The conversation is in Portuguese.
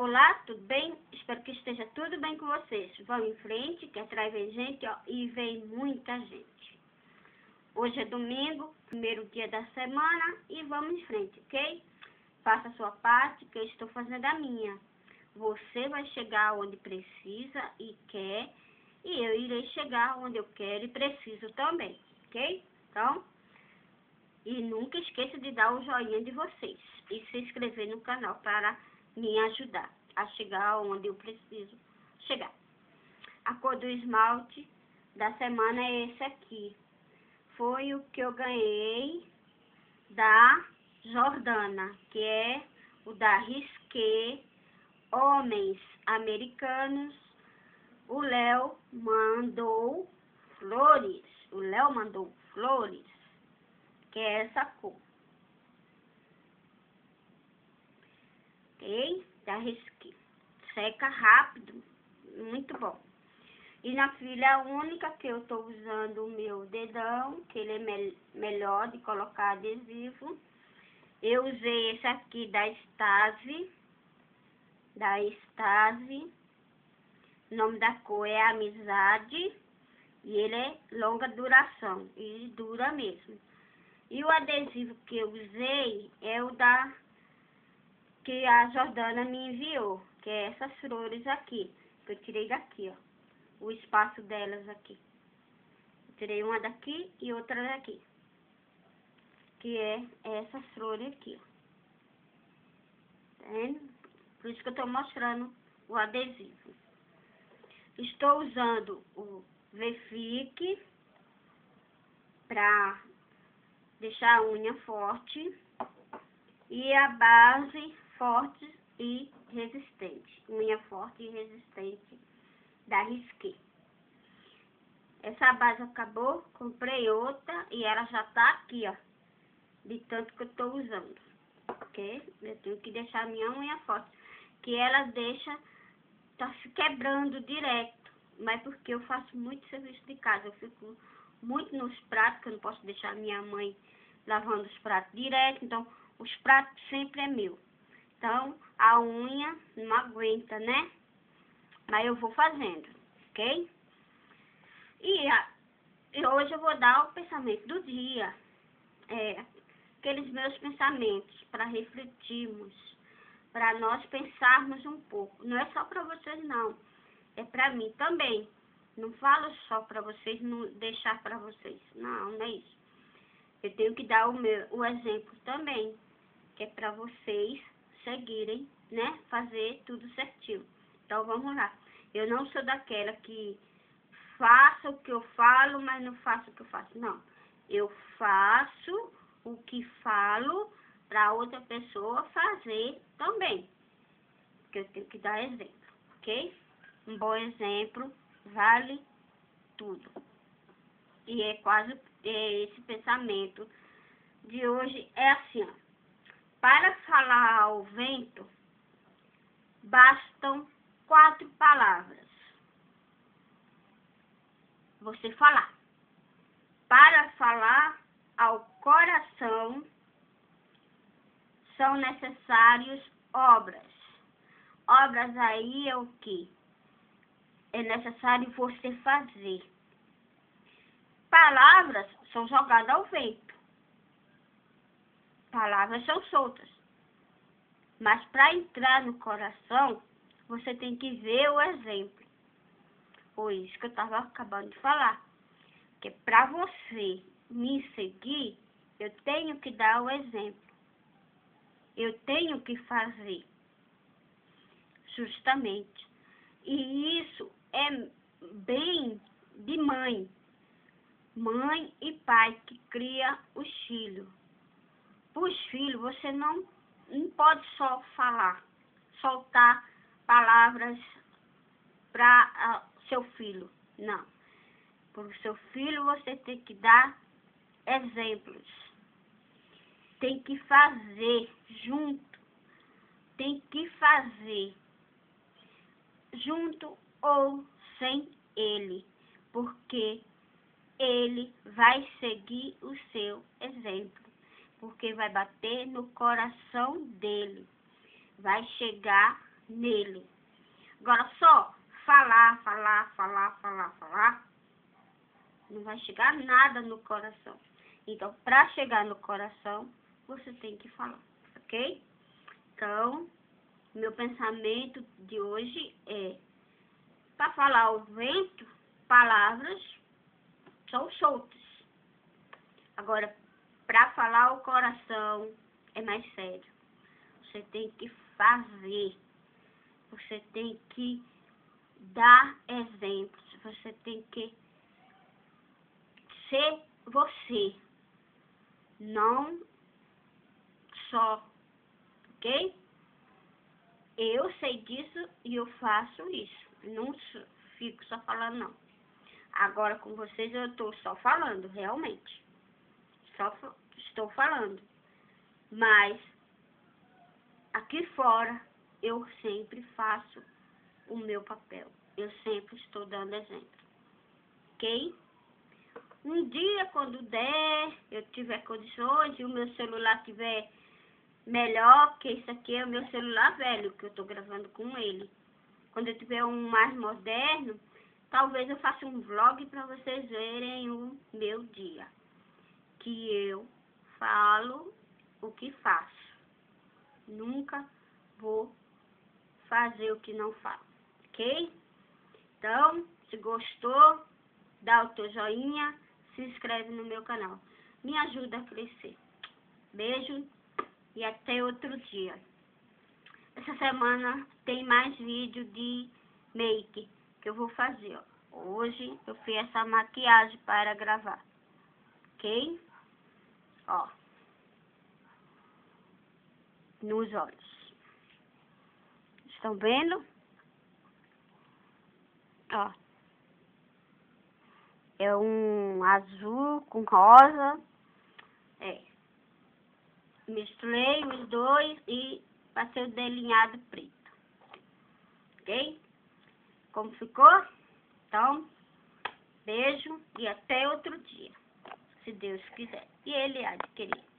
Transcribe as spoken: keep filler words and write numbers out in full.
Olá, tudo bem? Espero que esteja tudo bem com vocês. Vão em frente, que atrás vem gente, ó, e vem muita gente. Hoje é domingo, primeiro dia da semana, e vamos em frente, ok? Faça a sua parte, que eu estou fazendo a minha. Você vai chegar onde precisa e quer, e eu irei chegar onde eu quero e preciso também, ok? Então, e nunca esqueça de dar o joinha de vocês e se inscrever no canal para me ajudar a chegar onde eu preciso chegar. A cor do esmalte da semana é esse aqui. Foi o que eu ganhei da Jordana, que é o da Risqué Homens Americanos. O Léo mandou flores. O Léo mandou flores, que é essa cor. Ok? Da Risqué. Seca rápido. Muito bom. E na filha única que eu tô usando o meu dedão, que ele é me melhor de colocar adesivo. Eu usei esse aqui da Stasi. Da Stasi. O nome da cor é Amizade. E ele é longa duração. E dura mesmo. E o adesivo que eu usei é o da que a Jordana me enviou, que é essas flores aqui, que eu tirei daqui, ó, o espaço delas aqui. Eu tirei uma daqui e outra daqui, que é essas flores aqui, ó. Tá vendo? Por isso que eu tô mostrando o adesivo. Estou usando o Vefic pra deixar a unha forte e a base forte e resistente, unha forte e resistente da Risqué. Essa base acabou, comprei outra e ela já tá aqui, ó, de tanto que eu tô usando, ok? Eu tenho que deixar a minha unha forte, que ela deixa, tá se quebrando direto, mas porque eu faço muito serviço de casa, eu fico muito nos pratos, que eu não posso deixar a minha mãe lavando os pratos direto, então os pratos sempre é meu. Então, a unha não aguenta, né? Mas eu vou fazendo, ok? E, a, e hoje eu vou dar o pensamento do dia. É, aqueles meus pensamentos para refletirmos, para nós pensarmos um pouco. Não é só para vocês, não. É para mim também. Não falo só para vocês, não deixar para vocês. Não, não é isso. Eu tenho que dar o, meu, o exemplo também, que é para vocês seguirem, né? Fazer tudo certinho. Então, vamos lá. Eu não sou daquela que faça o que eu falo, mas não faço o que eu faço. Não. Eu faço o que falo para outra pessoa fazer também. Porque eu tenho que dar exemplo, ok? Um bom exemplo vale tudo. E é quase é esse pensamento de hoje. É assim, ó. Para falar ao vento, bastam quatro palavras. Você falar. Para falar ao coração, são necessários obras. Obras aí é o que? É necessário você fazer. Palavras são jogadas ao vento. Palavras são soltas. Mas para entrar no coração, você tem que ver o exemplo. Foi isso que eu estava acabando de falar. Que para você me seguir, eu tenho que dar o exemplo. Eu tenho que fazer. Justamente. E isso é bem de mãe. Mãe e pai que cria os filhos. Para os filhos, você não, não pode só falar, soltar palavras para uh, seu filho. Não. Para o seu filho, você tem que dar exemplos. Tem que fazer junto. Tem que fazer junto ou sem ele. Porque ele vai seguir o seu exemplo. Porque vai bater no coração dele. Vai chegar nele. Agora só falar, falar, falar, falar, falar, não vai chegar nada no coração. Então, para chegar no coração, você tem que falar, ok? Então, meu pensamento de hoje é, para falar ao vento, palavras são soltas. Agora, para falar ao coração, é mais sério. Você tem que fazer. Você tem que dar exemplos. Você tem que ser você. Não só, ok? Eu sei disso e eu faço isso. Não fico só falando, não. Agora com vocês eu estou só falando, realmente. Só estou falando. Mas aqui fora eu sempre faço o meu papel. Eu sempre estou dando exemplo. Ok? Um dia, quando der, eu tiver condições e o meu celular tiver melhor, que isso aqui é o meu celular velho, que eu estou gravando com ele. Quando eu tiver um mais moderno, talvez eu faça um vlog para vocês verem o meu dia. Que eu falo o que faço. Nunca vou fazer o que não falo, ok? Então, se gostou, dá o teu joinha, se inscreve no meu canal. Me ajuda a crescer. Beijo e até outro dia. Essa semana tem mais vídeo de make que eu vou fazer, ó. Hoje eu fiz essa maquiagem para gravar, ok? Ó, nos olhos. Estão vendo? Ó, é um azul com rosa. É. Misturei os dois e passei o delineado preto. Ok? Como ficou? Então, beijo e até outro dia, se Deus quiser. E Ele há de querer.